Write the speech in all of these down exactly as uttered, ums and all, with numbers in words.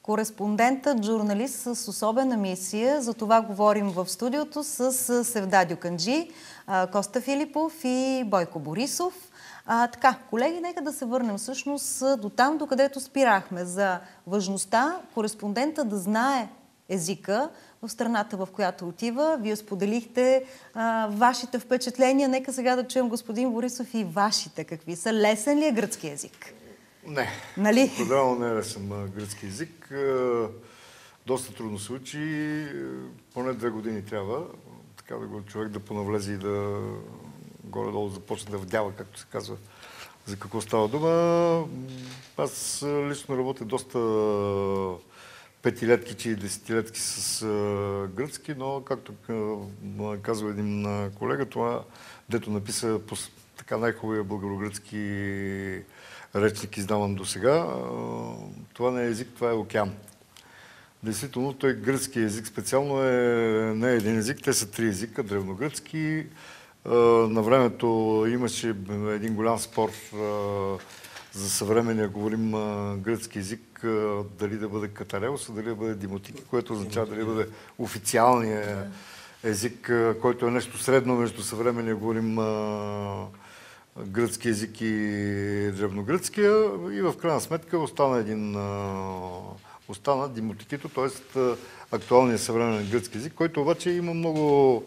кореспондентът, журналист с особена мисия. За това говорим в студиото с Севда Дюканджи, Коста Филипов и Бойко Борисов. А, така, колеги, нека да се върнем всъщност до там, докъдето спирахме, за важността кореспондента да знае езика в страната, в която отива. Вие споделихте а, вашите впечатления. Нека сега да чуем, господин Борисов, и вашите какви са. Лесен ли е гръцки език? Не. Нали? Подавно не е лесен гръцки език. Доста трудно се учи. Поне две години трябва. Така да го човек да понавлезе и да горе-долу започне да вдява, както се казва, за какво става дума. Аз лично работя доста петилетки и десетилетки с гръцки, но както казва един колега, това, дето написа така най-хубавия българо-гръцки речник, издаван до сега, това не е език, това е океан. Действително, той гръцки език специално е не е един език, те са три езика, древногръцки. На времето имаше един голям спор за съвременния, говорим гръцки език, дали да бъде катарелос, дали да бъде димотики, което означава дали да бъде официалният език, който е нещо средно между съвременния, говорим гръцки език и древногръцкия, и в крайна сметка остана един остана димотикито, т.е. актуалният съвременен гръцки език, който обаче има много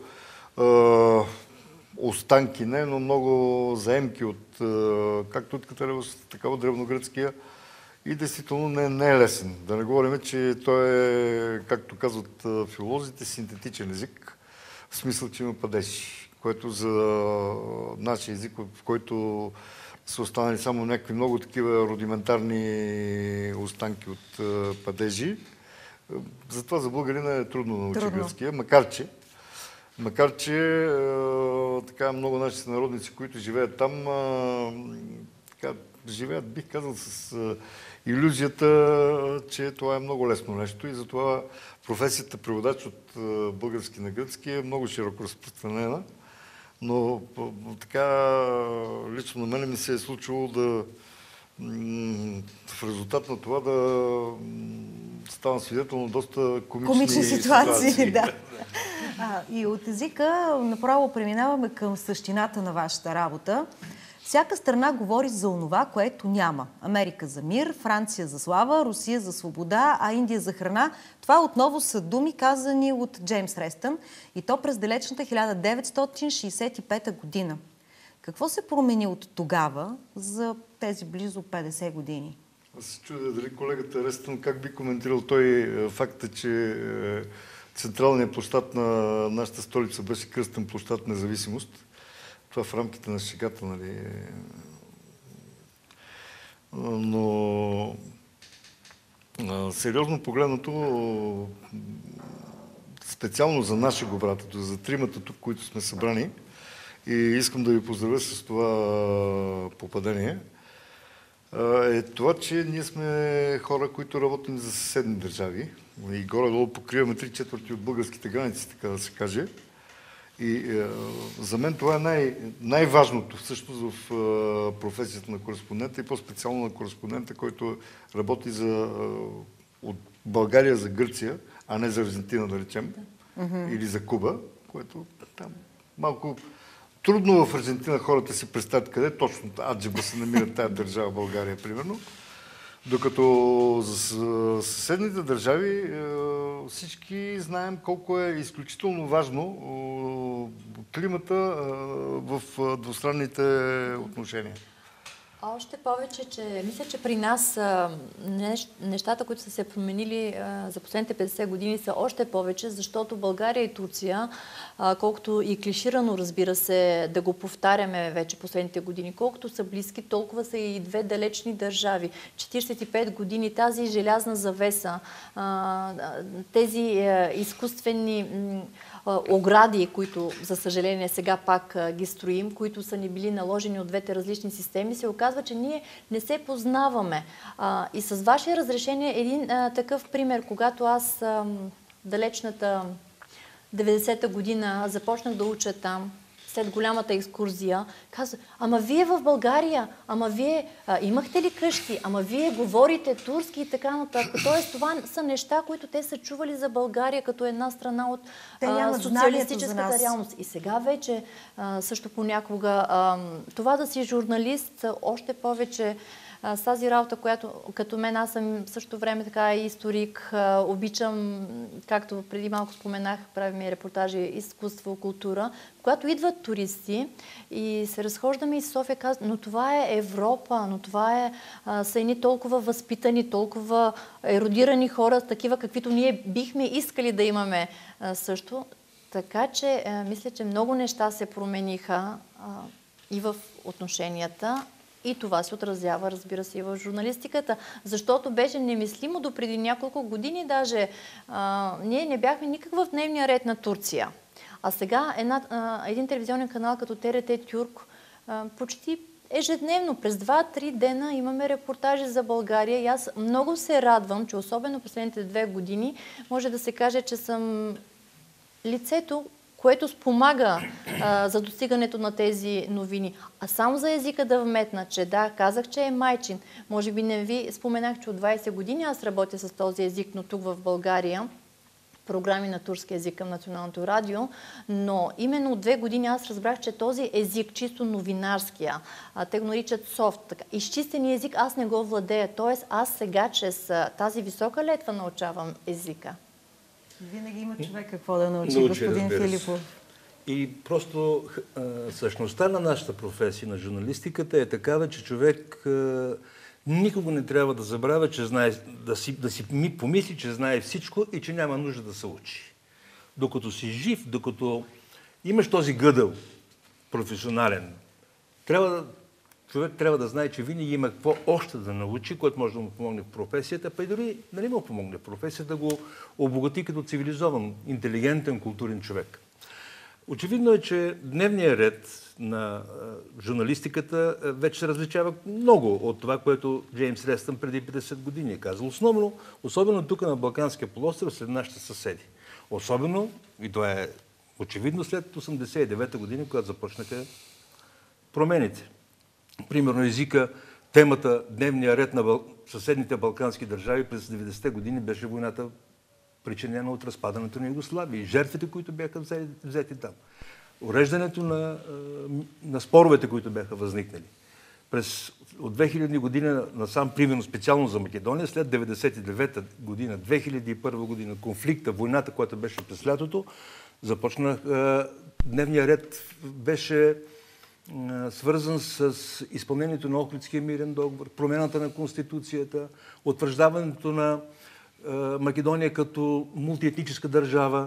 останки, не, но много заемки от както от катарелос, така от древногръцкия, и действително не, не е лесен. Да не говорим, че той е, както казват филолозите, синтетичен език, в смисъл, че има падежи, което за нашия език, в който са останали само някакви много такива рудиментарни останки от падежи. Затова за българина е трудно да научи гръцкия, макар че Макар че така, много наши сънародници, които живеят там, така, живеят, бих казал, с илюзията, че това е много лесно нещо, и затова професията преводач от български на гръцки е много широко разпространена. Но така лично на мен ми се е случило да в резултат на това да ставам свидетел на доста комични, комични ситуации. ситуации. Да. А, и от езика направо преминаваме към същината на вашата работа. Всяка страна говори за онова, което няма. Америка за мир, Франция за слава, Русия за свобода, а Индия за храна. Това отново са думи, казани от Джеймс Рестън, и то през далечната хиляда деветстотин шейсет и пета година. Какво се промени от тогава за тези близо петдесет години? Аз се чудя дали колегата Рестън как би коментирал той факта, че централният площад на нашата столица беше кръстен площад Независимост. Това в рамките на шегата, нали? Но сериозно погледнато, специално за нашето братото, за тримата тук, които сме събрани, и искам да ви поздравя с това попадение, е това, че ние сме хора, които работим за съседни държави и горе-долу покриваме три четвърти от българските граници, така да се каже. И е, за мен това е най- най-важното всъщност в е, професията на кореспондента, и по-специално на кореспондента, който работи за, е, от България за Гърция, а не за Аржентина, да речем, да. Или за Куба, което там малко трудно в Аржентина хората си представят къде точно аджеба се намира тая държава, България, примерно. Докато за съседните държави всички знаем колко е изключително важно климата в двустранните отношения. Още повече, че мисля, че при нас нещата, които са се променили за последните петдесет години, са още повече, защото България и Турция, колкото и клиширано, разбира се, да го повтаряме вече последните години, колкото са близки, толкова са и две далечни държави. четиридесет и пет години тази желязна завеса, тези изкуствени огради, които, за съжаление, сега пак ги строим, които са ни били наложени от двете различни системи, се оказва, че ние не се познаваме. А, и с ваше разрешение един а, такъв пример, когато аз а, далечната деветдесета година започнах да уча там, след голямата екскурзия, казва, ама вие в България, ама вие а, имахте ли къщи, ама вие говорите турски и така нататък. Тоест, това са неща, които те са чували за България като една страна от а, социалистическата реалност. И сега вече а, също понякога а, това да си журналист, още повече с тази работа, която като мен, аз съм също време така историк, обичам, както преди малко споменах, правим и репортажи изкуство, култура, когато идват туристи и се разхождаме из София, казват, но това е Европа, но това е, а, са едни толкова възпитани, толкова еродирани хора, такива каквито ние бихме искали да имаме а, също. Така че а, мисля, че много неща се промениха а, и в отношенията. И това се отразява, разбира се, и в журналистиката. Защото беше немислимо до преди няколко години даже. А, ние не бяхме никак в дневния ред на Турция. А сега една, а, един телевизионен канал като Т Р Т Тюрк а, почти ежедневно, през два-три дена имаме репортажи за България. И аз много се радвам, че особено последните две години може да се каже, че съм лицето, което спомага а, за достигането на тези новини. А само за езика да вметна, че да, казах, че е майчин. Може би не ви споменах, че от двайсет години аз работя с този език, но тук в България, програми на турски език към Националното радио, но именно от две години аз разбрах, че този език, чисто новинарския, а, те го наричат софт, така, изчистения език, аз не го владея. Тоест аз сега чрез тази висока летва научавам езика. Винаги има човек какво да научи, научи господин Филипов. И просто а, същността на нашата професия, на журналистиката е такава, че човек а, никога не трябва да забравя, че знае, да си, да си ми помисли, че знае всичко и че няма нужда да се учи. Докато си жив, докато имаш този гъдъл професионален, трябва да, човек трябва да знае, че винаги има какво още да научи, което може да му помогне в професията, па и дори да не му помогне в професията, да го обогати като цивилизован, интелигентен, културен човек. Очевидно е, че дневният ред на журналистиката вече се различава много от това, което Джеймс Рестън преди петдесет години е казал. Основно, особено тук на Балканския полуостров, след нашите съседи. Особено, и това е очевидно, след осемдесет и девета година, когато започнаха промените. Примерно езика, темата, дневния ред на съседните балкански държави през деветдесетте години беше войната, причинена от разпадането на Югославия и жертвите, които бяха взети, взети там. Уреждането на, на споровете, които бяха възникнали. През, от две хиляди година насам, примерно специално за Македония, след деветдесет и девета година, две хиляди и първа година, конфликта, войната, която беше през лятото, започна, дневния ред беше свързан с изпълнението на Охридския мирен договор, промената на Конституцията, утвърждаването на Македония като мултиетническа държава,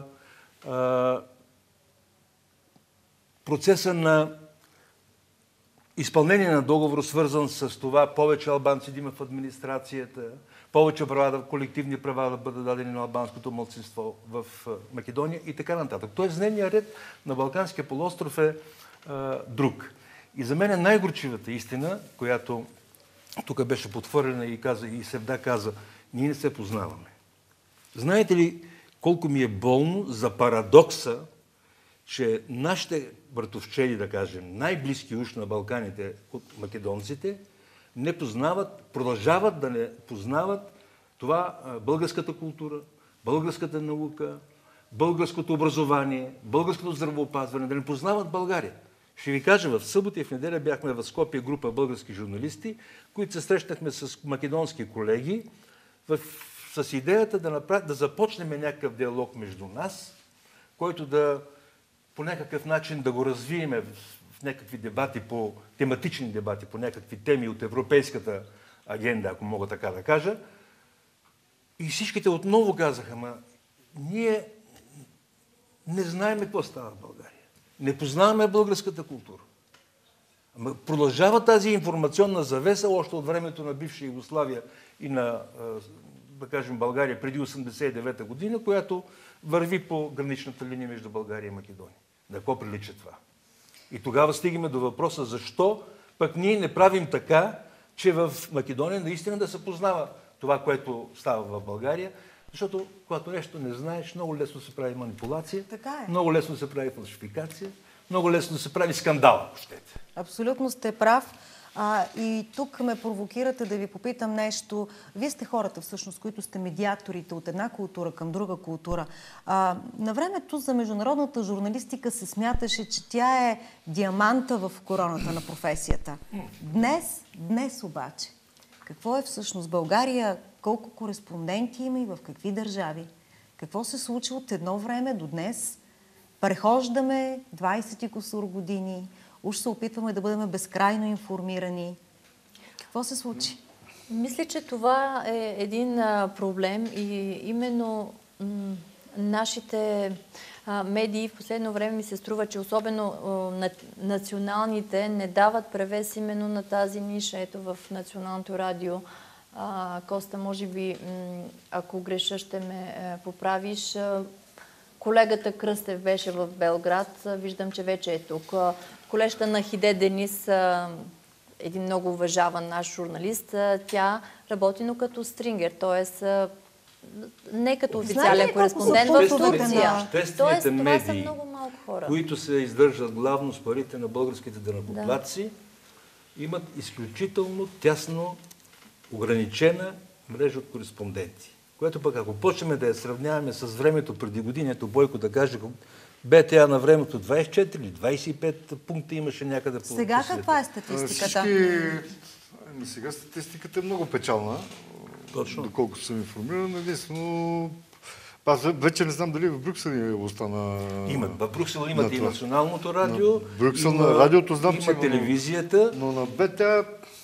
процеса на изпълнение на договор, свързан с това повече албанци да има в администрацията, повече права, колективни права да бъдат дадени на албанското малцинство в Македония и така нататък. Тоест, дневният ред на Балканския полуостров е а, друг. И за мен е най-горчивата истина, която тук беше потвърдена и, каза, и Севда каза, ние не се познаваме. Знаете ли колко ми е болно за парадокса, че нашите братовчеди, да кажем, най-близки уж на Балканите от македонците, не познават, продължават да не познават това българската култура, българската наука, българското образование, българското здравеопазване, да не познават България. Ще ви кажа, в събота и в неделя бяхме в Скопие група български журналисти, които се срещнахме с македонски колеги в, с идеята да, направ... да започнем някакъв диалог между нас, който да по някакъв начин да го развием в, в някакви дебати, по тематични дебати, по някакви теми от европейската агенда, ако мога така да кажа. И всичките отново казаха, ма ние не знаем какво става в България. Не познаваме българската култура. Ама продължава тази информационна завеса още от времето на бивша Югославия и на, да кажем, България преди осемдесет и девета година, която върви по граничната линия между България и Македония. На какво прилича това? И тогава стигаме до въпроса защо пък ние не правим така, че в Македония наистина да се познава това, което става в България, защото когато нещо не знаеш, много лесно се прави манипулация, така е. Много лесно се прави фалшификация, много лесно да се прави скандал. Абсолютно сте прав. А, и тук ме провокирате да ви попитам нещо. Вие сте хората, всъщност, които сте медиаторите от една култура към друга култура. А, на времето за международната журналистика се смяташе, че тя е диаманта в короната на професията. Днес, днес обаче, какво е всъщност България? Колко кореспонденти има и в какви държави? Какво се случи от едно време до днес? Прехождаме двайсет и кусур години. Уж се опитваме да бъдем безкрайно информирани. Какво се случи? Мисля, че това е един а, проблем и именно м- нашите а, медии в последно време ми се струва, че особено а, на, националните не дават превес именно на тази ниша. Ето в Националното радио. А, Коста, може би, м- ако греша, ще ме е, поправиш. А, колегата Кръстев беше в Белград. Виждам, че вече е тук. Колежката Нахиде Денис, един много уважаван наш журналист, тя работи, но като стрингер, т.е. не като официален кореспондент в Турция. Обществените това медии, са много малко хора, които се издържат главно с парите на българските данъкоплатци, да. имат изключително тясно ограничена мрежа от кореспонденти. Което пък, ако почнем да я сравняваме с времето преди години, ето Бойко да каже, БТА на времето двайсет и четири или двайсет и пет пункта имаше някъде по Сега каква е статистиката? Всички... Ами сега статистиката е много печална. Точно. Доколкото съм информиран, единствено... Аз вече не знам дали в Брюксел остана... Имат. В Брюксел имат и националното радио, на Брюксел, има, на радиото знам, има че има телевизията. Но на БТА...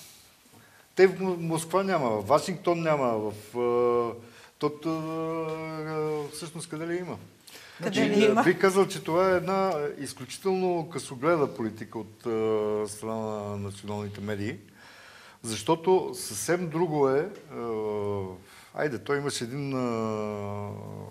Те в Москва няма, в Вашингтон няма, в... Тот, всъщност къде ли има? Къде ли има? Бих казал, че това е една изключително късогледа политика от uh, страна на националните медии, защото съвсем друго е... Uh, айде, той имаше един uh,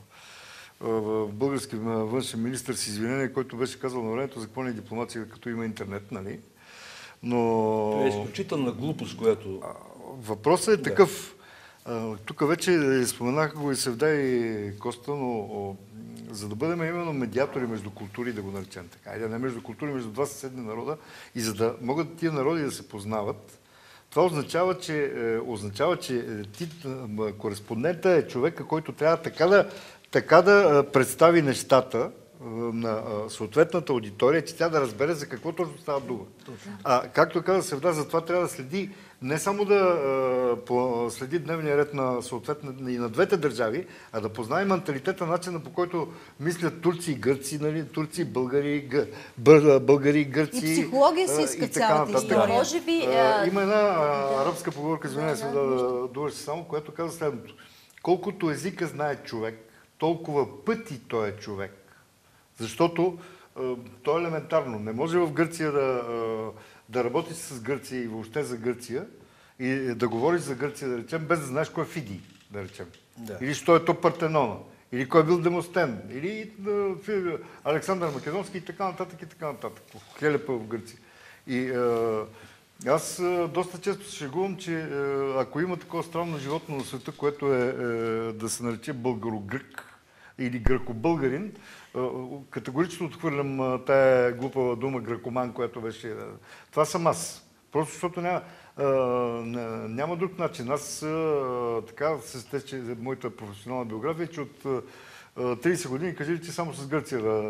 uh, български външен министър с извинение, който беше казал на времето за какво не е дипломация, като има интернет, нали? Но... Това е изключителна глупост, която... Въпросът е такъв. Uh, тук вече споменаха го и Севда и Коста, но за да бъдем именно медиатори между култури, да го наречем така, айде не между култури, между два съседни народа, и за да могат тия народи да се познават, това означава, че, е, означава, че ти, е, кореспондента е човека, който трябва така да, така да представи нещата е, на е, съответната аудитория, че тя да разбере за какво точно става дума. А както каза Севда, за това трябва да следи не само да е, по, следи дневния ред на съответно и на двете държави, а да познае менталитета, начина по който мислят турци и гърци, нали, турци, българи, гър, бър, българи, гърци. И психология си иска цялата история. Може би, а, има една а, арабска поговорка, извинявай се, да, да довърши само, която казва следното. Колкото езика знае човек, толкова пъти той е човек. Защото а, то е елементарно. Не може в Гърция да... А, да работиш с Гърция и въобще за Гърция и да говориш за Гърция, да речем, без да знаеш кой е Фидий, да речем. Да. Или що е то Партенона, или кой е бил Демостен, или да, Александър Македонски и така нататък и така нататък. Хелепа в Гърция. И а, аз а, доста често се шегувам, че а, ако има такова странно животно на света, което е, е да се нарече българо-грък или гръко-българин, категорично отхвърлям тая глупава дума гръкоман, която беше... Това съм аз. Просто защото няма, а, няма друг начин. Аз а, така се стече моята професионална биография, че от а, трийсет години кажи, че само с Гърция а,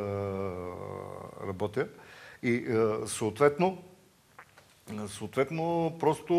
работя. И а, съответно, съответно просто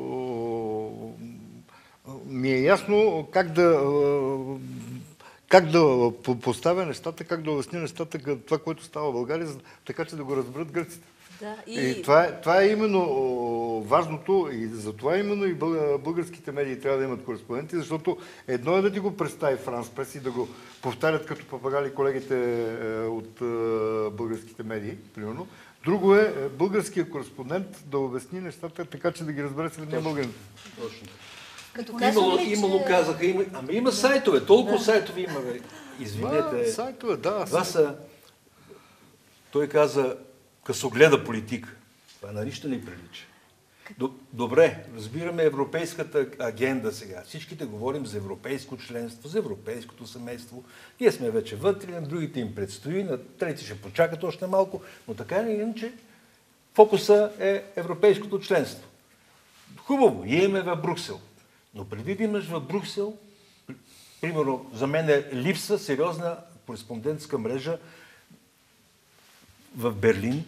а, ми е ясно как да... А, как да поставя нещата, как да обясня нещата, това, което става в България, така че да го разберат гърците. Да, и... И това, е, това е именно важното и за това именно и българските медии трябва да имат кореспонденти, защото едно е да ти го представи Франс Прес и да го повтарят като папагали колегите от българските медии, примерно. Друго е българският кореспондент да обясни нещата така, че да ги разбере средния българин. Точно. Имало, че... имало казаха, има, ами има сайтове, толкова да. сайтове има, бе. Извинете. Да, сайтове, да. Това са, той каза, късогледа политика. Това на нищо не прилича. Добре, разбираме европейската агенда сега. Всичките говорим за европейско членство, за европейското семейство. Ние сме вече вътре, на другите им предстои, на трети ще почакат още малко, но така или иначе фокуса е европейското членство. Хубаво, имаме в Брюксел. Но преди да имаш в Брюксел, примерно за мен е липса сериозна кореспондентска мрежа в Берлин,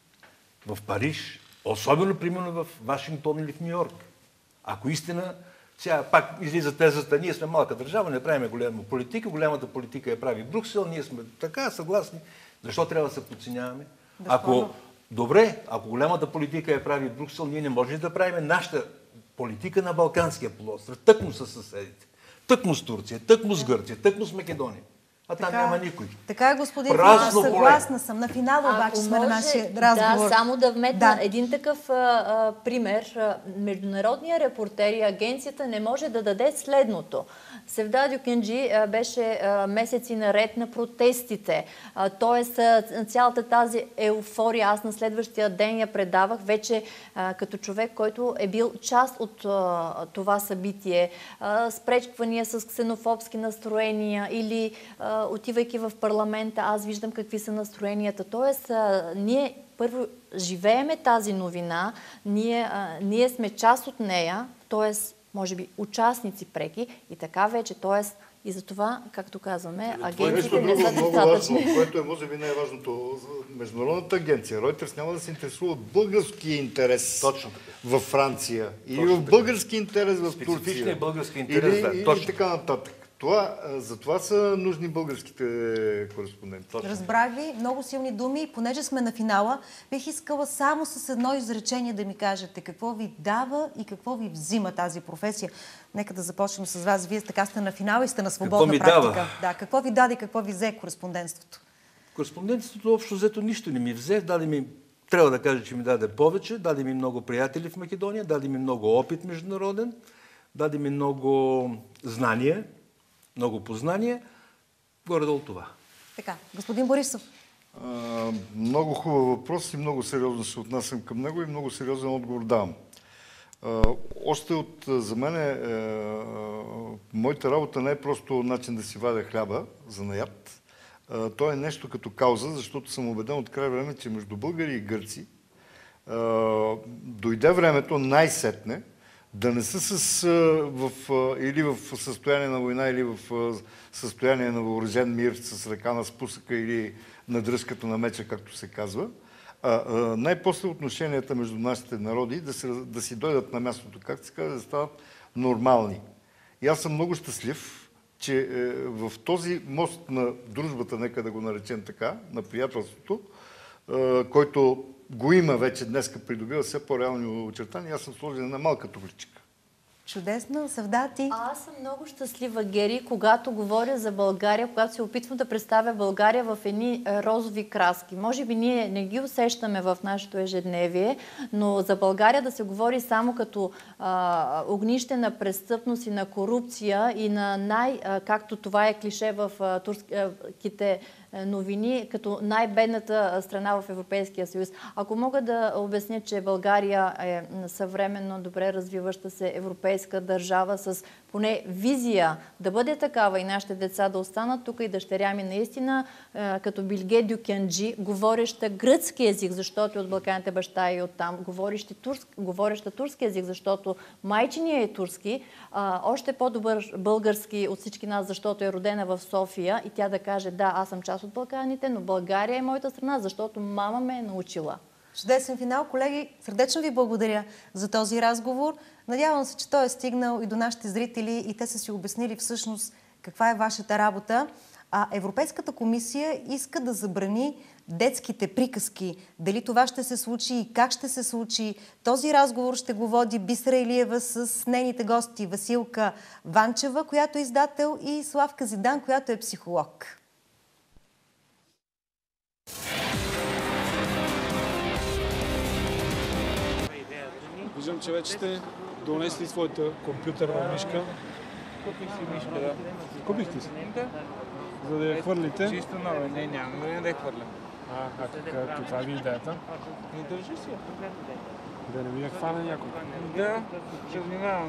в Париж, особено примерно в Вашингтон или в Ню Йорк. Ако истина, сега пак излиза тезата, ние сме малка държава, не правим голяма политика, голямата политика я прави Брюксел, ние сме така съгласни. Защо трябва да се подценяваме? Ако, добре, ако голямата политика я прави Брюксел, ние не можем да правим нашата политика на Балканския полуостров, тъкмо с съседите, тъкмо с Турция, тъкмо с Гърция, тъкмо с Македония. А там така, няма никой. Така, господин Филипов, съгласна съм. На финала обаче сме на нашия разговор. Да, само да вметна да. един такъв а, а, пример. Международният репортер и агенцията не може да даде следното. Севда Дюкенджи а, беше а, месеци наред на протестите. А, тоест, а, цялата тази еуфория, аз на следващия ден я предавах вече а, като човек, който е бил част от а, това събитие. А, спречквания с ксенофобски настроения или а, отивайки в парламента, аз виждам какви са настроенията. Тоест, а, ние първо живееме тази новина, ние, а, ние сме част от нея, т.е. може би участници преки и така вече, т.е. и за това, както казваме, агенциите не са достатъчни. Което е, може би, най-важното. Международната агенция Reuters няма да се интересува от българския интерес точно във Франция или точно в български интерес в Турция. Специфичният български интерес, или, да, или точно. така нататък. Това, за това са нужни българските кореспонденти. Точно. Разбрах ви, много силни думи и понеже сме на финала, бих искала само с едно изречение да ми кажете какво ви дава и какво ви взима тази професия. Нека да започнем с вас. Вие така сте на финала и сте на свободна какво практика. Дава? Да, какво ви даде и какво ви взе кореспондентството? Кореспондентството общо взето нищо не ми взе. Даде ми, трябва да кажа, че ми даде повече. Даде ми много приятели в Македония, даде ми много опит международен, даде ми много знания, много познания. Горе-долу това. Така, господин Борисов. А, много хубав въпрос и много сериозно се отнасям към него и много сериозен отговор давам. А, още от, за мен е, е, моята работа не е просто начин да си вадя хляба за наят. А, то е нещо като кауза, защото съм убеден от край време, че между българи и гърци а, дойде времето най-сетне да не са с, в, или в състояние на война, или в състояние на въоръжен мир с ръка на спусъка или на дръжката на меча, както се казва. А, а, най-после отношенията между нашите народи да, се, да си дойдат на мястото, както се казва, да стават нормални. И аз съм много щастлив, че е, в този мост на дружбата, нека да го наречем така, на приятелството, е, който го има вече днеска, придобива все по-реални очертания. Аз съм сложен на малка туфличка. Чудесно, Севда, ти? Аз съм много щастлива, Гери, когато говоря за България, когато се опитвам да представя България в едни розови краски. Може би ние не ги усещаме в нашето ежедневие, но за България да се говори само като а, огнище на престъпност и на корупция и на най, а, както това е клише в а, турските новини, като най-бедната страна в Европейския съюз. Ако мога да обясня, че България е съвременно добре развиваща се европейска държава с поне визия да бъде такава и нашите деца да останат тук и дъщеря ми наистина като Билге Дюкенджи, говореща гръцки език, защото от Балканите баща и оттам, говореща турски, говореща турски език, защото майчиният е турски, а, още по-добър български от всички нас, защото е родена в София и тя да каже, да, аз съм част от Балканите, но България е моята страна, защото мама ме е научила. Чудесен финал. Колеги, сърдечно ви благодаря за този разговор. Надявам се, че той е стигнал и до нашите зрители и те са си обяснили всъщност каква е вашата работа. А Европейската комисия иска да забрани детските приказки. Дали това ще се случи и как ще се случи? Този разговор ще го води Бисера Илиева с нейните гости Василка Ванчева, която е издател, и Славка Зидан, която е психолог. Виждам, че вече сте донесли своята компютърна мишка. Купих си мишка, да. Купихте си? Да. За да я хвърлите? Чисто нова, не, няма, но не да я хвърлям. А, а каква, каква ви е идеята? Не държи си. Да не ви я хване някой. Да, ще внимавам.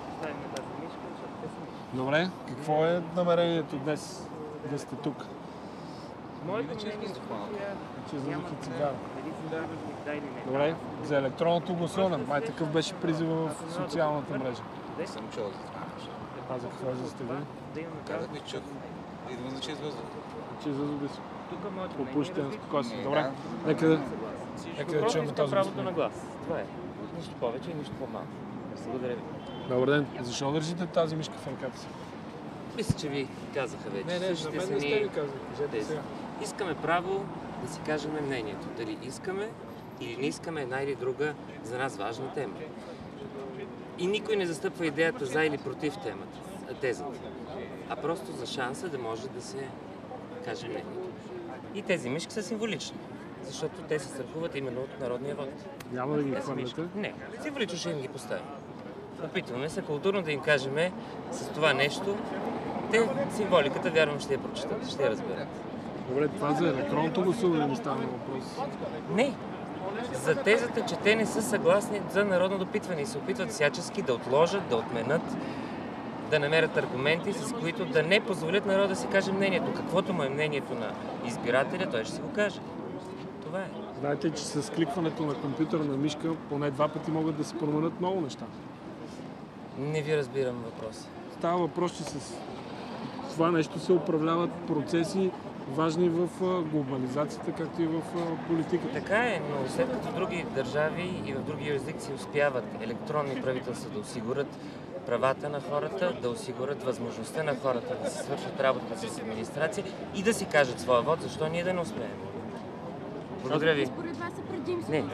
Добре, какво е намерението днес да сте тук? Моето мнение Че задух и цигара. Добре, за електронното гласуване. Май такъв беше призива в социалната мрежа. Не съм чул за това нещо. А за какво е за стега? Казах ви, чух. Идвам за чист въздух. Че задуби си. Попушите на спокойствие. Добре, нека да, нека да чуем този правото на глас. Това е. Нищо повече и нищо по-малко. Благодаря ви. Добър ден. Защо държите тази мишка в ръката си? Мисля, че ви казаха вече. Не, не, за Същите мен са не сте ни ви казали. Кажете тези. сега. Искаме право да си кажем мнението. Дали искаме или не искаме една или друга за нас важна тема. И никой не застъпва идеята за или против темата, тезата, а просто за шанса да може да се каже мнението. И тези мишки са символични, защото те се страхуват именно от народния вод. Няма да ги Те са мишки. хвърляте? Не, символично ще им ги поставим. Опитваме се културно да им кажем с това нещо. Те символиката, вярвам, ще я прочитат, ще я разберат. Добре, това за електронното гласуване не става въпрос. Не. За тезата, че те не са съгласни за народно допитване и се опитват всячески да отложат, да отменят, да намерят аргументи, с които да не позволят народа да си каже мнението. Каквото му е мнението на избирателя, той ще си го каже. Това е. Знаете, че с кликването на компютърна мишка поне два пъти могат да се променят много неща. Не ви разбирам въпроса. Става въпрос, че с това нещо се управляват процеси важни в глобализацията, както и в политиката. Така е, но след като други държави и в други юрисдикции успяват електронни правителства да осигурят правата на хората, да осигурят възможността на хората да си свършат работата с администрация и да си кажат своя вод, защо ние да не успеем? Благодаря ви. Според вас е предимство. Не.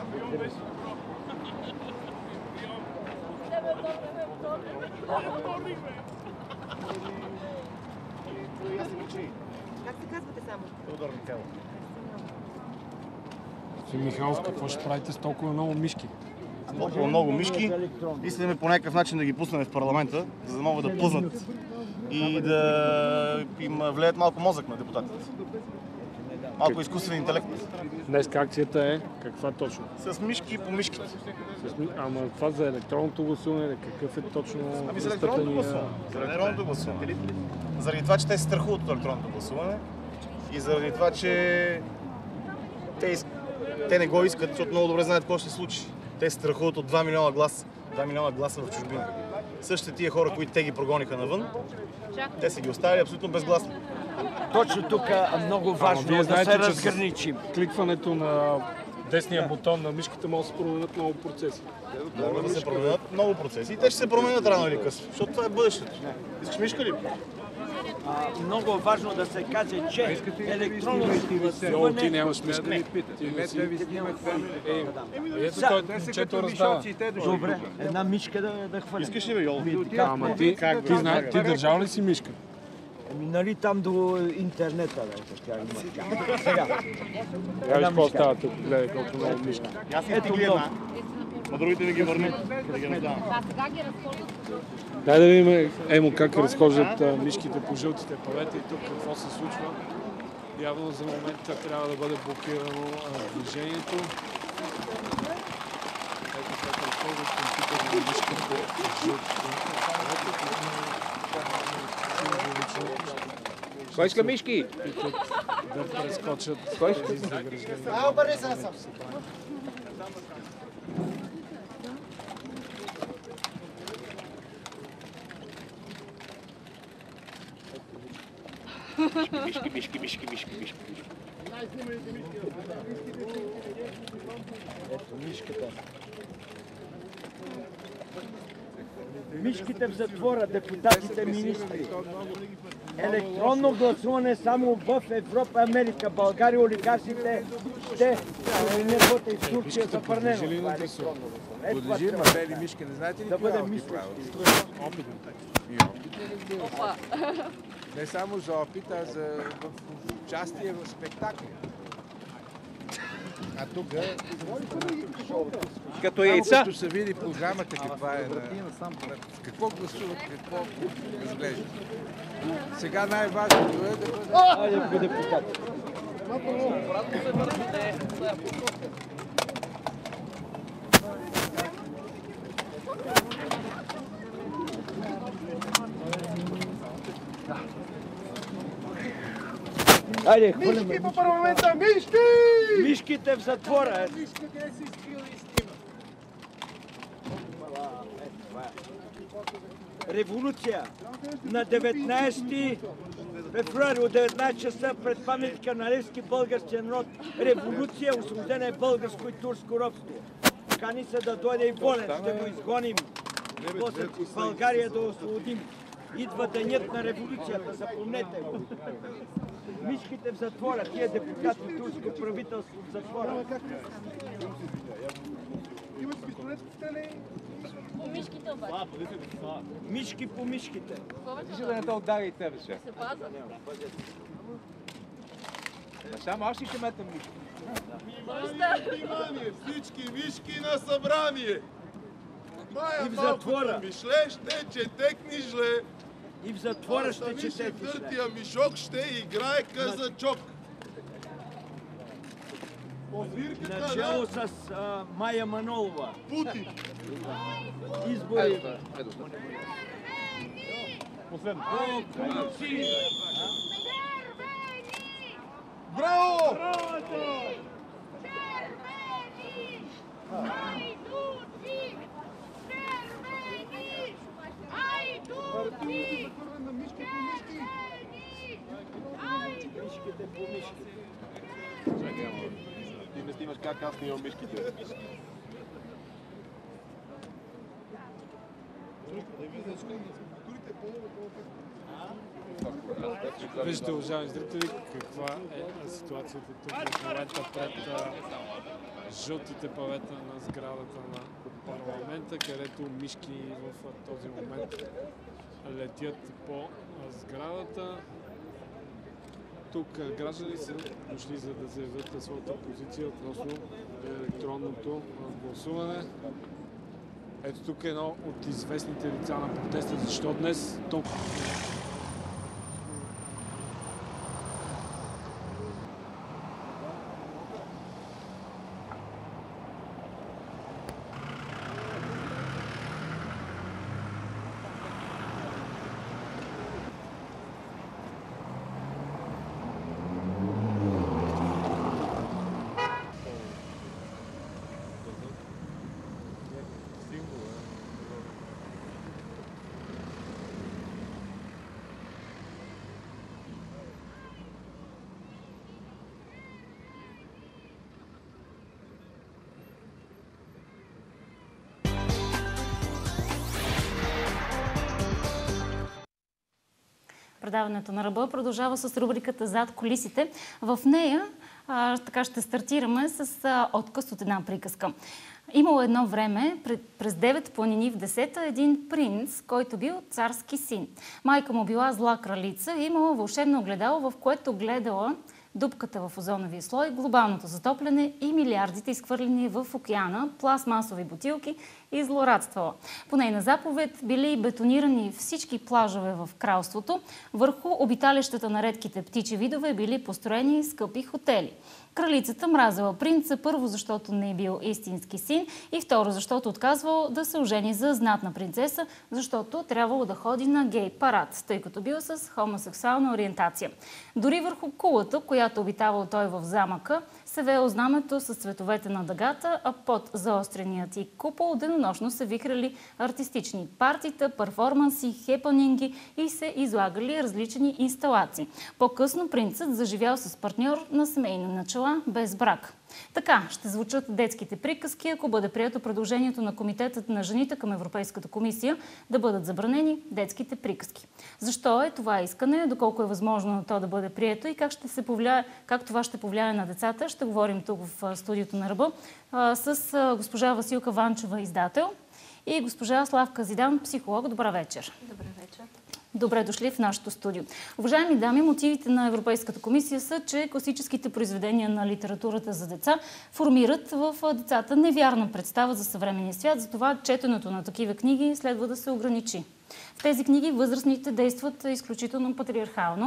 Как се казвате само? Тодор Михайлов. Господин Михайлов, какво ще правите с толкова много мишки? Толкова много мишки. Искаме по някакъв начин да ги пуснем в парламента, за да могат да пъзнат и да им влеят малко мозък на депутатите. Малко изкуствен интелект. Днес акцията е каква точно? С мишки по мишките. С ми... Ама това за електронното гласуване, какъв е точно Ами за електронното застъпения- гласуване. За електронното гласуване. Заради това, че те се страхуват от електронното гласуване и заради това, че те, из... те не го искат, защото много добре знаят какво ще се случи. Те се страхуват от два милиона гласа. два милиона гласа в чужбина. Същите тия хора, които те ги прогониха навън, те са ги оставили абсолютно безгласно. Точно тук е много важно вие да знаете, се че с- разграничим. Кликването на десния бутон на мишката може да се променят много процеси. Могат да се променят много процеси и те ще се променят рано или късно, защото това е бъдещето. Искаш мишка ли? А, много важно да се каже, че електронното Йо, ти гласуване... нямаш мишка. Не. Ти не си. Е, ето Са- той момчето раздава. Добре, една мишка да, да хвърля. Искаш ли бе, Йоло? Ама ти, ти, зна... ти държал ли си мишка? Ами нали там до интернета, да, така има. Сега. Я виж какво става тук, гледай колко много мишки. Аз искам ги една, а другите ми ги върни, да ги раздавам. Дай да видим, Емо, как разхождат а, мишките по жълтите павета и тук какво се случва. Явно за момента трябва да бъде блокирано а, движението. Ето как разхождат компютърни мишки по жълтите павета. Кой иска мишки? Опитват да прескочат тези заграждения. Мишки, мишки, мишки, мишки, мишки. Ето мишката. Мишките в затвора, депутатите, министри. Електронно гласуване само в Европа, Америка, България, олигарсите ще не вота и в Турция забранено. Подлежи ли Това на е гласуване? електронно гласуване. Ето това Подлежи, трябва ма бели мишки, не знаете ли да какви бъде работи мислещи. правят? Опитно. Не само за опит, а за в участие в спектакли. А тук, Като само като се види програмата каква е, на, какво гласуват, какво разглеждат. Сега най-важното е да бъде... Айде, бъде депутат. Айде, хвърляме. Мишки по парламента! Мишки! Мишките в затвора! Мишките си скрили стима. Революция на деветнайсети февруари от деветнайсет часа пред паметника на Левски българския народ. Революция, освобождение българско и турско робство. Кани се да дойде и Волен, ще го изгоним. После България да освободим. Идва денят на революцията, запомнете го. Мишките в затвора, тия депутати, турско правителство в затвора. Имаш пистолет в стеле? По мишките обаче. Мишки по мишките. Вижда да не те удари и тебе ще. Се паза. Само аз ще метам мишки. Внимание, всички мишки на събрание! Мая И в малкото затвора. мишле ще чете книжле. И в затвора ще чете чете книжле. Търтия мишок ще играе казачок. Начало с а, Майя Манолова. Путин. Избори. Последно. Браво! Мишките по мишките. Ти не снимаш как аз снимам мишките. Вижте, уважаеми зрители, каква е ситуацията тук в момента пред а, жълтите павета на сградата на парламента, където мишки в а, този момент летят по а, сградата. Тук а, граждани са дошли за да заявят своята позиция относно електронното а, гласуване. Ето тук е едно от известните лица на протеста. Защо днес толкова... Предаването на Ръба продължава с рубриката Зад кулисите. В нея а, така ще стартираме с а, отказ от една приказка. Имало едно време, през девет планини в десета, един принц, който бил царски син. Майка му била зла кралица и имала вълшебно огледало, в което гледала дупката в озоновия слой, глобалното затопляне и милиардите изхвърлени в океана, пластмасови бутилки и злорадствала. По нейна заповед били бетонирани всички плажове в кралството. Върху обиталищата на редките птичи видове били построени скъпи хотели. Кралицата мразила принца първо, защото не е бил истински син и второ, защото отказвал да се ожени за знатна принцеса, защото трябвало да ходи на гей парад, тъй като бил с хомосексуална ориентация. Дори върху кулата, която обитавал той в замъка, се веело знамето с цветовете на дъгата, а под заостреният и купол денонощно се вихрали артистични партита, перформанси, хепанинги и се излагали различни инсталации. По-късно принцът заживял с партньор на семейни начала без брак. Така ще звучат детските приказки, ако бъде прието предложението на Комитетът на жените към Европейската комисия да бъдат забранени детските приказки. Защо е това искане, доколко е възможно то да бъде прието и как, ще се повлияе, как това ще повлияе на децата, ще говорим тук в студиото на Ръба с госпожа Василка Ванчева, издател, и госпожа Славка Зидан, психолог. Добър вечер. Добър вечер. Добре дошли в нашото студио. Уважаеми дами, мотивите на Европейската комисия са, че класическите произведения на литературата за деца формират в децата невярна представа за съвременния свят, затова четенето на такива книги следва да се ограничи. В тези книги възрастните действат изключително патриархално.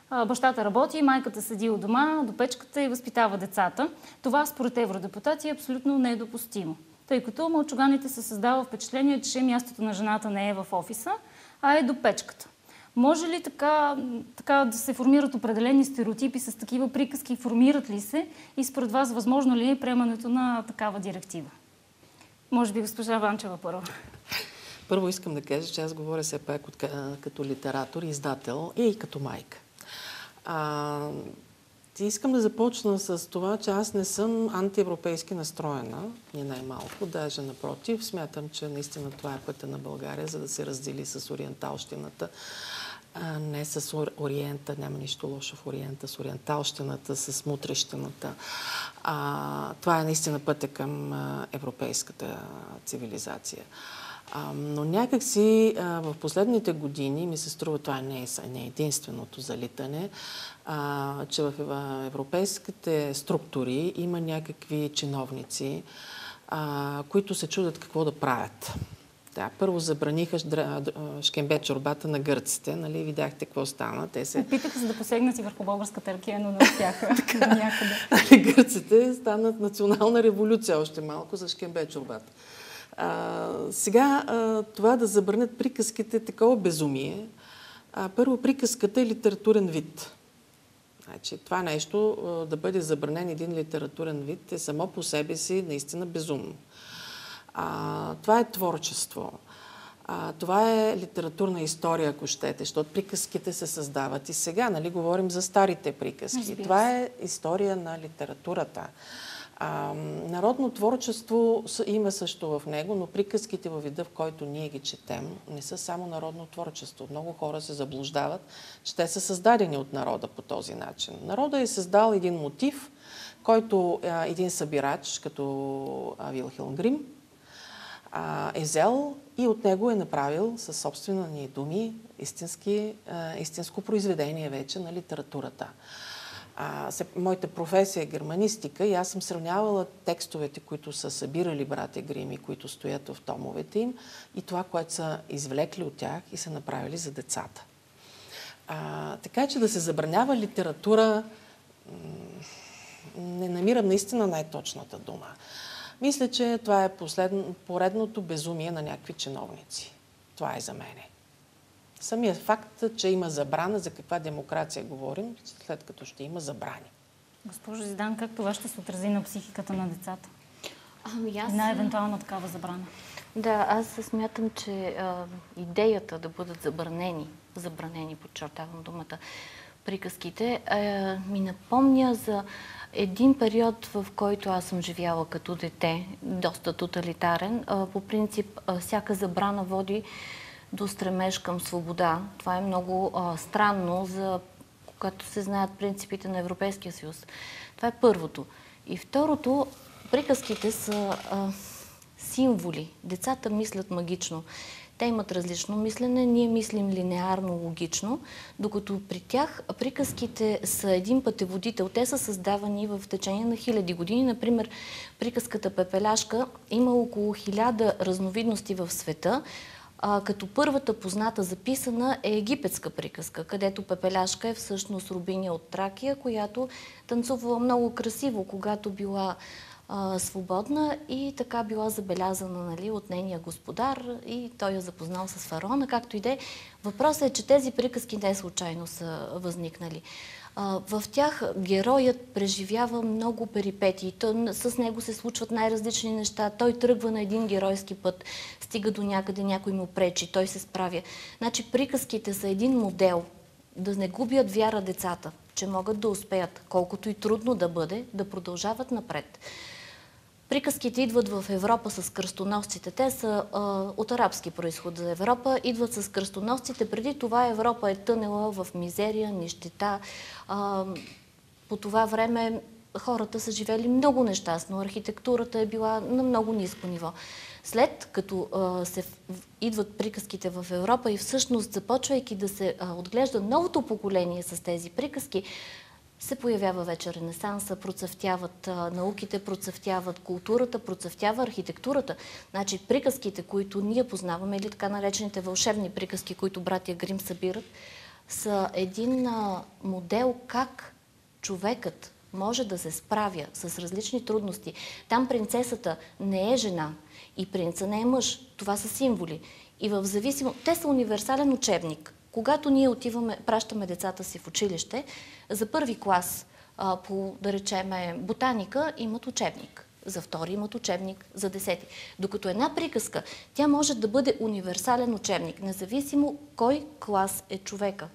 Бащата работи, майката седи у дома до печката и възпитава децата. Това според евродепутати е абсолютно недопустимо, тъй като мълчуганите се създава впечатление, че мястото на жената не е в офиса, а е до печката. Може ли така, така да се формират определени стереотипи с такива приказки? Формират ли се? И според вас възможно ли е приемането на такава директива? Може би госпожа Ванчева първо. Първо искам да кажа, че аз говоря все пак от, като литератор, издател и като майка. А, искам да започна с това, че аз не съм антиевропейски настроена, ни най-малко, даже напротив. Смятам, че наистина това е пътя на България, за да се раздели с ориенталщината. А, не с ориента, няма нищо лошо в ориента, с ориенталщината, с мутрещината. А, това е наистина пътя към а, европейската цивилизация. А, но някакси а, в последните години ми се струва, това не е, не е единственото залитане, а, че в европейските структури има някакви чиновници, а, които се чудят какво да правят. Да, първо забраниха шкембе чорбата на гърците, нали, видяхте какво стана. Те се... Опитаха се да посегнат и върху българската ракия, но не успяха до някъде. Гърците станат национална революция още малко за шкембе чорбата. А, сега а, това да забранят приказките е такова безумие. А, първо, приказката е литературен вид. Значи, това нещо, а, да бъде забранен един литературен вид, е само по себе си наистина безумно. А, това е творчество. А, това е литературна история, ако щете, защото приказките се създават и сега, нали, говорим за старите приказки. Това е история на литературата. А, народно творчество има също в него, но приказките във вида, в който ние ги четем, не са само народно творчество. Много хора се заблуждават, че те са създадени от народа по този начин. Народът е създал един мотив, който а, един събирач, като а, Вилхелм Грим, а, е взел и от него е направил със собствени думи истински, а, истинско произведение вече на литературата. А, се, моята професия е германистика и аз съм сравнявала текстовете, които са събирали братя Грими, които стоят в томовете им, и това, което са извлекли от тях и са направили за децата. А, така че да се забранява литература, не намирам наистина най-точната дума. Мисля, че това е последно, поредното безумие на някакви чиновници. Това е за мене. Самият факт, че има забрана, за каква демокрация говорим, след като ще има забрани. Госпожо Зидан, как това ще се отрази на психиката на децата? Ами аз... На евентуална такава забрана. Да, аз смятам, че а, идеята да бъдат забранени, забранени, подчертавам думата, приказките, а, ми напомня за един период, в който аз съм живяла като дете, доста тоталитарен. А, по принцип, а, всяка забрана води до стремеж към свобода. Това е много а, странно, за когато се знаят принципите на Европейския съюз. Това е първото. И второто, приказките са а, символи. Децата мислят магично. Те имат различно мислене, ние мислим линеарно, логично, докато при тях приказките са един пътеводител. Те са създавани в течение на хиляди години. Например, приказката Пепеляшка има около хиляда разновидности в света, а, като първата позната записана е египетска приказка, където Пепеляшка е всъщност Рубиня от Тракия, която танцувала много красиво, когато била а, свободна и така била забелязана, нали, от нейния господар и той я запознал с фараона, както и де. Въпросът е, че тези приказки не случайно са възникнали. А, в тях героят преживява много перипетии. Той, с него се случват най-различни неща. Той тръгва на един геройски път, стига до някъде, някой му пречи, той се справя. Значи приказките са един модел да не губят вяра децата, че могат да успеят, колкото и трудно да бъде, да продължават напред. Приказките идват в Европа с кръстоносците. Те са а, от арабски произход за Европа, идват с кръстоносците. Преди това Европа е тънела в мизерия, нищета. А, по това време хората са живели много нещастно. Архитектурата е била на много ниско ниво. След като а, се идват приказките в Европа и всъщност започвайки да се а, отглежда новото поколение с тези приказки, се появява вече Ренесанса, процъфтяват а, науките, процъфтяват културата, процъфтява архитектурата. Значи приказките, които ние познаваме, или така наречените вълшебни приказки, които братя Грим събират, са един модел как човекът може да се справя с различни трудности. Там принцесата не е жена и принца не е мъж. Това са символи. И в зависимост... Те са универсален учебник. Когато ние отиваме, пращаме децата си в училище, за първи клас, а, по, да речеме, ботаника, имат учебник. За втори имат учебник, за десети. Докато една приказка, тя може да бъде универсален учебник, независимо кой клас е човека.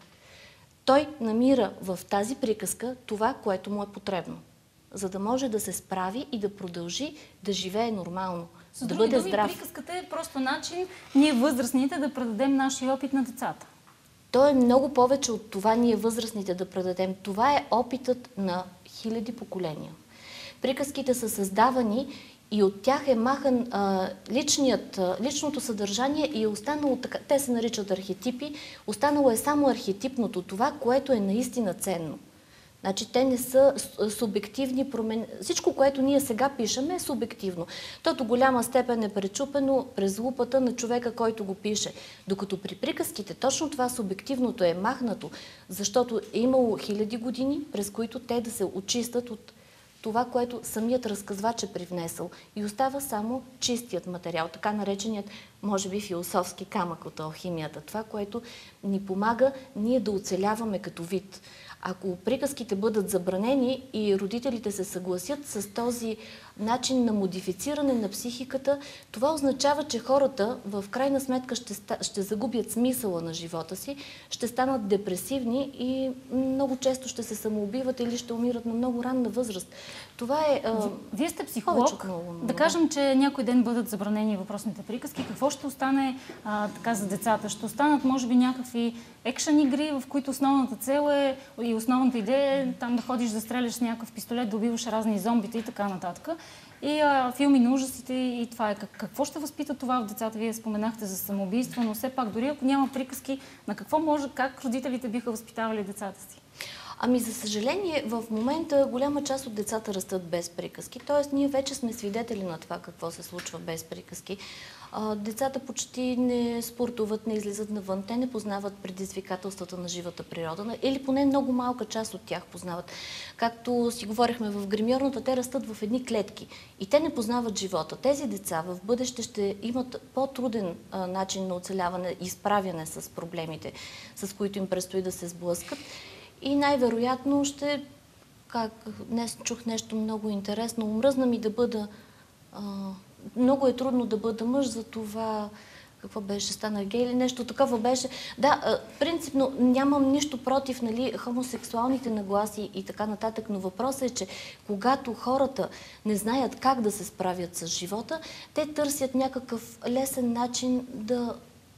Той намира в тази приказка това, което му е потребно, за да може да се справи и да продължи да живее нормално, С да други бъде думи, здрав. приказката е просто начин ние възрастните да предадем нашия опит на децата. То е много повече от това ние възрастните да предадем. Това е опитът на хиляди поколения. Приказките са създавани и от тях е махан а, личният, а, личното съдържание и е останало така. Те се наричат архетипи. Останало е само архетипното, това, което е наистина ценно. Значи те не са субективни промени. Всичко, което ние сега пишеме, е субективно. То до голяма степен е пречупено през лупата на човека, който го пише. Докато при приказките точно това субективното е махнато, защото е имало хиляди години, през които те да се очистят от това, което самият разказвач е привнесъл. И остава само чистият материал, така нареченият, може би, философски камък от алхимията. Това, което ни помага ние да оцеляваме като вид. Ако приказките бъдат забранени и родителите се съгласят с този начин на модифициране на психиката, това означава, че хората в крайна сметка ще, ще загубят смисъла на живота си, ще станат депресивни и много често ще се самоубиват или ще умират на много ранна възраст. Това е... А... Вие сте психолог. Много, да кажем, че някой ден бъдат забранени въпросните приказки. Какво ще остане а, така за децата? Ще останат, може би, някакви екшън игри, в които основната цел е и основната идея е там да ходиш да стреляш с някакъв пистолет, да убиваш разни зомбита и така нататък. И а, филми на ужасите и това е. Какво ще възпита това в децата? Вие споменахте за самоубийство, но все пак, дори ако няма приказки, на какво може, как родителите биха възпитавали децата си? Ами, за съжаление, в момента голяма част от децата растат без приказки. Тоест, ние вече сме свидетели на това какво се случва без приказки. А, децата почти не спортуват, не излизат навън, те не познават предизвикателствата на живата природа, или поне много малка част от тях познават. Както си говорихме в гримьорната, те растат в едни клетки и те не познават живота. Тези деца в бъдеще ще имат по-труден а, начин на оцеляване и справяне с проблемите, с които им предстои да се сблъскат. И най-вероятно ще, как днес чух нещо много интересно, омръзна ми да бъда, а, много е трудно да бъда мъж, за това, какво беше, стана гей или нещо такова беше. Да, а, принципно нямам нищо против, нали, хомосексуалните нагласи и така нататък, но въпросът е, че когато хората не знаят как да се справят с живота, те търсят някакъв лесен начин да,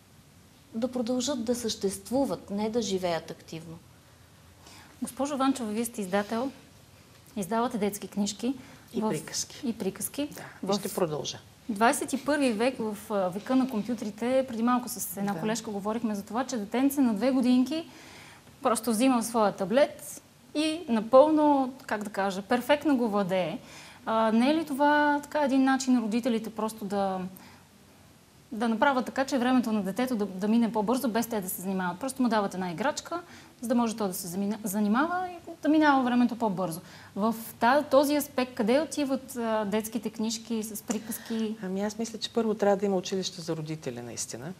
да продължат да съществуват, не да живеят активно. Госпожо Ванчева, вие сте издател, издавате детски книжки. И в... приказки. И приказки. Да, и ще продължа. двадесет и първи век, в века на компютрите, преди малко с една да. колежка говорихме за това, че детенце на две годинки просто взима своя таблет и напълно, как да кажа, перфектно го владее. А, не е ли това така един начин родителите просто да... да направят така, че времето на детето да, да мине по-бързо, без те да се занимават. Просто му дават една играчка, за да може то да се занимава и да минава времето по-бързо. В този аспект, къде отиват а, детските книжки с приказки? Ами аз мисля, че първо трябва да има училище за родители, наистина.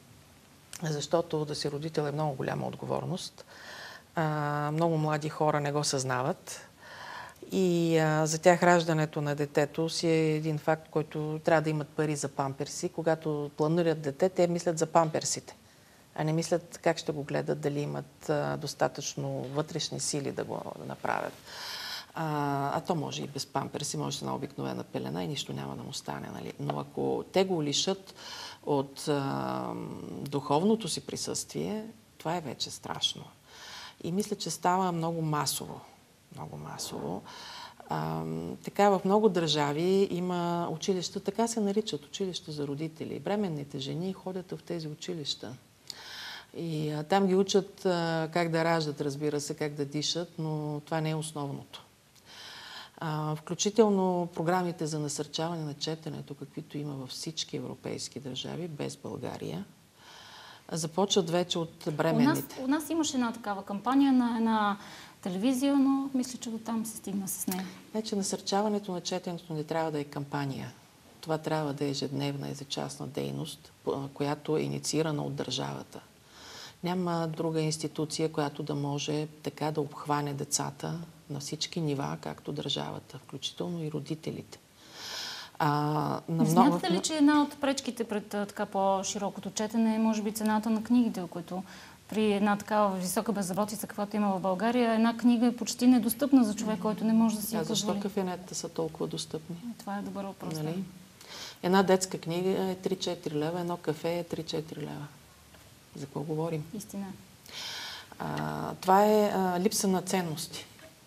Защото да си родител е много голяма отговорност. А, много млади хора не го съзнават. И а, за тях раждането на детето си е един факт, който трябва да имат пари за памперси. Когато планират дете, те мислят за памперсите, а не мислят как ще го гледат, дали имат а, достатъчно вътрешни сили да го да направят. А, а то може и без памперси, може с една обикновена пелена и нищо няма да му стане. Нали? Но ако те го лишат от а, духовното си присъствие, това е вече страшно. И мисля, че става много масово. Много масово. А, така в много държави има училища, така се наричат училища за родители. Бременните жени ходят в тези училища. И а, там ги учат а, как да раждат, разбира се, как да дишат, но това не е основното. А, включително програмите за насърчаване на четенето, каквито има във всички европейски държави, без България, започват вече от бременните. У нас, у нас имаше една такава кампания на една телевизия, но мисля, че до там се стигна с нея. Значи насърчаването на четенето не трябва да е кампания. Това трябва да е ежедневна ежечасна дейност, която е инициирана от държавата. Няма друга институция, която да може така да обхване децата на всички нива, както държавата, включително и родителите. А, на не много... Смятате ли, че една от пречките пред така по-широкото четене е може би цената на книгите, които при една такава висока безработица, каквато има в България, една книга е почти недостъпна за човек, който не може да си я позволи. Защо кафенетата са толкова достъпни? Това е добър въпрос. Нали? Една детска книга е три-четири лева, едно кафе е три-четири лева. За какво говорим? Истина. А, това е а, липса на ценности.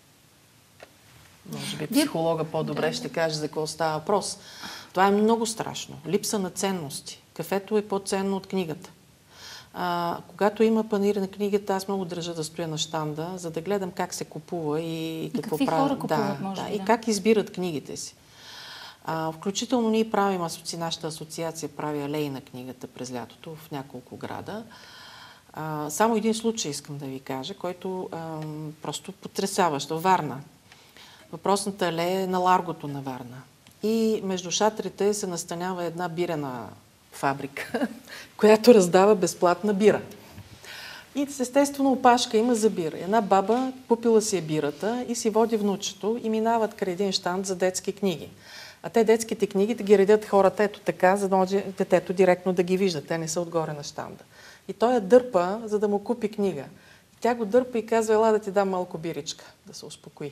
Може би психолога по-добре ще каже за какво става въпрос. Това е много страшно. Липса на ценности. Кафето е по-ценно от книгата. А, когато има панаир на книгата, аз много държа да стоя на щанда, за да гледам как се купува и, и какво какви правят. Хора купуват, да, може да, би, да. И как избират книгите си. А, включително ние правим, асоци, нашата асоциация прави алеи на книгата през лятото в няколко града. А, само един случай искам да ви кажа, който а, просто потресаващ. Във Варна. Въпросната алея е на Ларгото на Варна. И между шатрите се настанява една бирена фабрика, която раздава безплатна бира. И естествено опашка има за бира. Една баба купила си е бирата и си води внучето и минават край един щанд за детски книги. А те детските книги да ги редят хората ето така, за да може детето директно да ги вижда. Те не са отгоре на щанда. И той я дърпа, за да му купи книга. Тя го дърпа и казва, ела да ти дам малко биричка, да се успокои.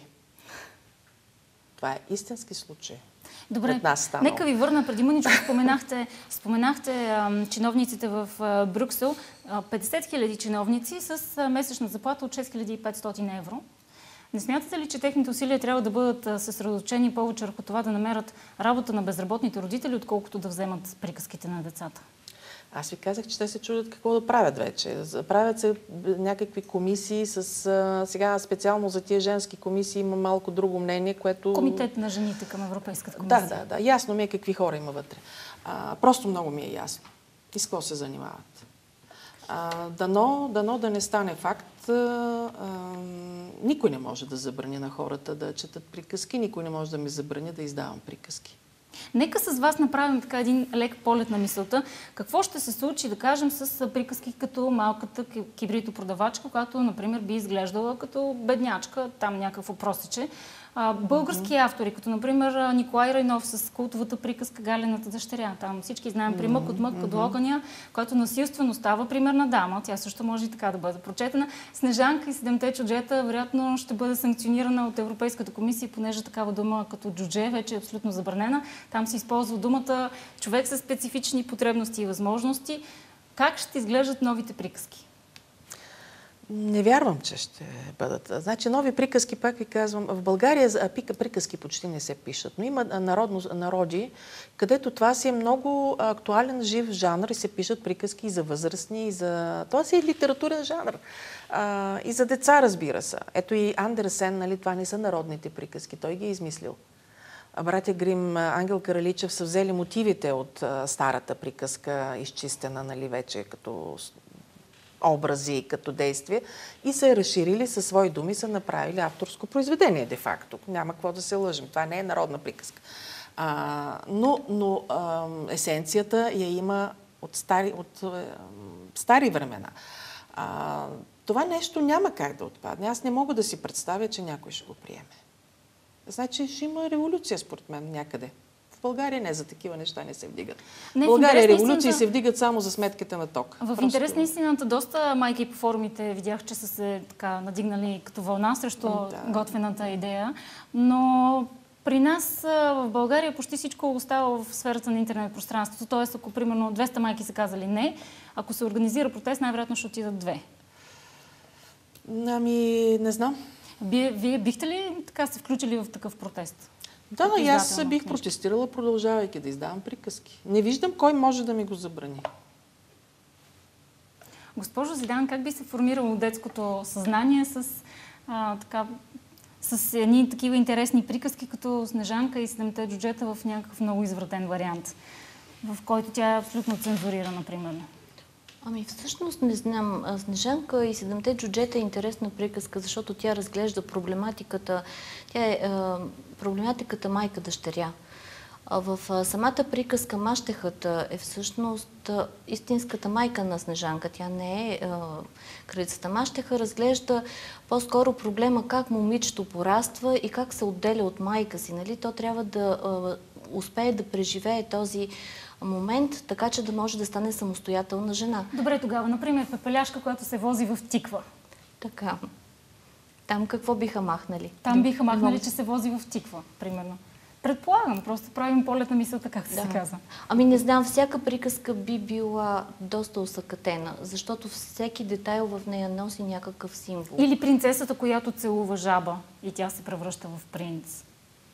Това е истински случай. Добре, нека ви върна преди мъничко. Споменахте, споменахте а, чиновниците в а, Брюксел. петдесет хиляди чиновници с а, месечна заплата от шест хиляди и петстотин евро. Не смятате ли, че техните усилия трябва да бъдат съсредоточени повече върху това да намерят работа на безработните родители, отколкото да вземат приказките на децата? Аз ви казах, че те се чудят какво да правят вече. Правят се някакви комисии с... А, сега специално за тия женски комисии има малко друго мнение, което... Комитет на жените към Европейската комисия. Да, да, да. Ясно ми е какви хора има вътре. А, просто много ми е ясно. И с какво се занимават. А, дано, дано да не стане факт. А, а, никой не може да забрани на хората да четат приказки, никой не може да ми забрани да издавам приказки. Нека с вас направим така един лек полет на мисълта. Какво ще се случи, да кажем, с приказки като малката кибритопродавачка, която, например, би изглеждала като беднячка, там някакво просече. Български mm-hmm. автори, като, например, Николай Райнов с култовата приказка Галената дъщеря. Там всички знаем при мък от мък mm-hmm. до огъня, който насилствено става примерна дама. Тя също може и така да бъде прочетена. Снежанка и седемте чуджета вероятно ще бъде санкционирана от Европейската комисия, понеже такава дума като джудже вече е абсолютно забранена. Там се използва думата човек с специфични потребности и възможности. Как ще изглеждат новите приказки? Не вярвам, че ще бъдат. Значи нови приказки, пак ви казвам, в България приказки почти не се пишат, но има народно, народи, където това си е много актуален, жив жанр и се пишат приказки и за възрастни, и за... Това си е литературен жанр. А, и за деца, разбира се. Ето и Андерсен, нали, това не са народните приказки, той ги е измислил. Братя Грим, Ангел Караличев са взели мотивите от а, старата приказка, изчистена, нали, вече като образи, като действие, и са я разширили със свои думи, са направили авторско произведение, де-факто. Няма какво да се лъжим. Това не е народна приказка. А, но но а, есенцията я има от стари, от, а, стари времена. А, това нещо няма как да отпадне. Аз не мога да си представя, че някой ще го приеме. Значи ще има революция, според мен, някъде. В България не, за такива неща не се вдигат. В България революции истината... се вдигат само за сметките на ток. В Просто... интерес на истината, доста майки по форумите видях, че са се така надигнали като вълна срещу да. готвената идея. Но при нас в България почти всичко остава в сферата на интернет пространството. Тоест, ако примерно двеста майки са казали не, ако се организира протест, най-вероятно ще отидат две. Ами, не знам. Вие, вие бихте ли така се включили в такъв протест? Да, но и аз бих протестирала, продължавайки да издавам приказки. Не виждам кой може да ми го забрани. Госпожо Зидан, как би се формирало детското съзнание с, а, така, с едни такива интересни приказки, като Снежанка и седемте джуджета в някакъв много извратен вариант, в който тя е абсолютно цензурира, например? Ами всъщност не знам. Снежанка и седемте джуджета е интересна приказка, защото тя разглежда проблематиката. Тя е проблематиката майка-дъщеря. В самата приказка Мащехата е всъщност истинската майка на Снежанка. Тя не е кралицата. Мащеха разглежда по-скоро проблема как момичето пораства и как се отделя от майка си. Нали? То трябва да успее да преживее този момент, така че да може да стане самостоятелна жена. Добре, тогава, например, пепеляшка, която се вози в тиква. Така. Там какво биха махнали? Там биха махнали, че се вози в тиква, примерно. Предполагам, просто правим полет на мисълта, както да. се казва. Ами не знам, всяка приказка би била доста усъкатена, защото всеки детайл в нея носи някакъв символ. Или принцесата, която целува жаба и тя се превръща в принц.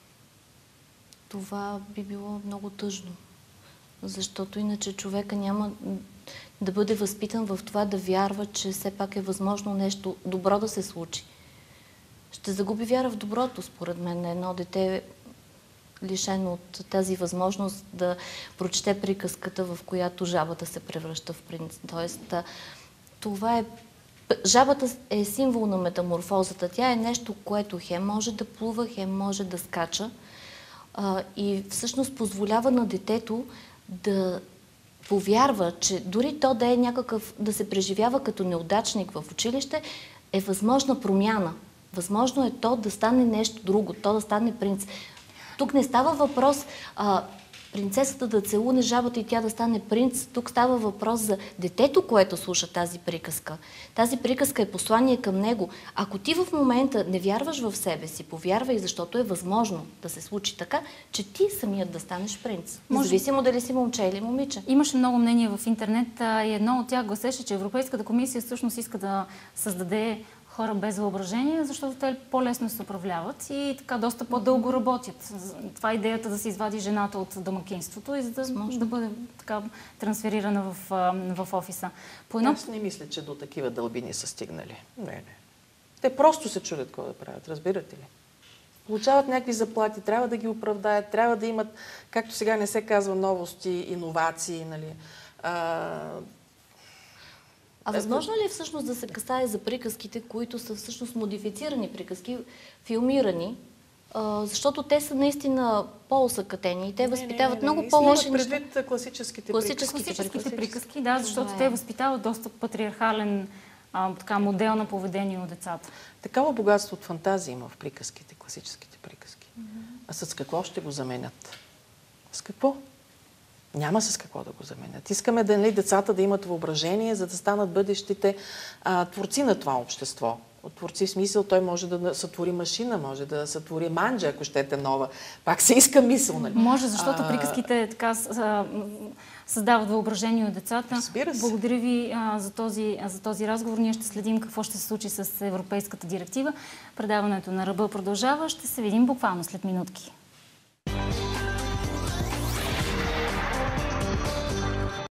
Това би било много тъжно, защото иначе човека няма да бъде възпитан в това да вярва, че все пак е възможно нещо добро да се случи. Ще загуби вяра в доброто, според мен, на едно дете, лишено от тази възможност да прочете приказката, в която жабата се превръща в принц. Тоест, това е... Жабата е символ на метаморфозата. Тя е нещо, което хем може да плува, хем може да скача и всъщност позволява на детето да повярва, че дори то да е някакъв, да се преживява като неудачник в училище, е възможна промяна. Възможно е то да стане нещо друго, то да стане принц. Тук не става въпрос а, принцесата да целуне жабата и тя да стане принц. Тук става въпрос за детето, което слуша тази приказка. Тази приказка е послание към него. Ако ти в момента не вярваш в себе си, повярвай, защото е възможно да се случи така, че ти самият да станеш принц. Може... Независимо дали си момче или момиче. Имаше много мнения в интернет и едно от тях гласеше, че Европейската комисия всъщност иска да създаде хора без въображение, защото те по-лесно се управляват и така доста по-дълго работят. Това е идеята да се извади жената от домакинството и за да, да бъде така трансферирана в, в офиса. По едно... Аз не мисля, че до такива дълбини са стигнали. Не, не. Те просто се чудят какво да правят, разбирате ли? Получават някакви заплати, трябва да ги оправдаят, трябва да имат, както сега не се казва, новости, иновации, нали? А... А възможно ли е всъщност да се касае за приказките, които са всъщност модифицирани приказки, филмирани, а, защото те са наистина по-осъкатени и те възпитават не, не, не, много по-лоши неща? Предвид класическите, класическите приказки. Класическите приказки, да, защото те възпитават доста патриархален а, така, модел на поведение от децата. Такава богатство от фантазия има в приказките, класическите приказки. Mm-hmm. А с какво ще го заменят? С какво? Няма с какво да го заменят. Искаме да, нали, децата да имат въображение, за да станат бъдещите а, творци на това общество. От творци в смисъл, той може да сътвори машина, може да сътвори манджа, ако щете нова. Пак се иска мисъл, нали? Може, защото а... приказките така създават въображение от децата. Разбира се. Благодаря ви а, за, този, а, за този разговор. Ние ще следим какво ще се случи с Европейската директива. Предаването на Ръба продължава. Ще се видим буквално след минутки.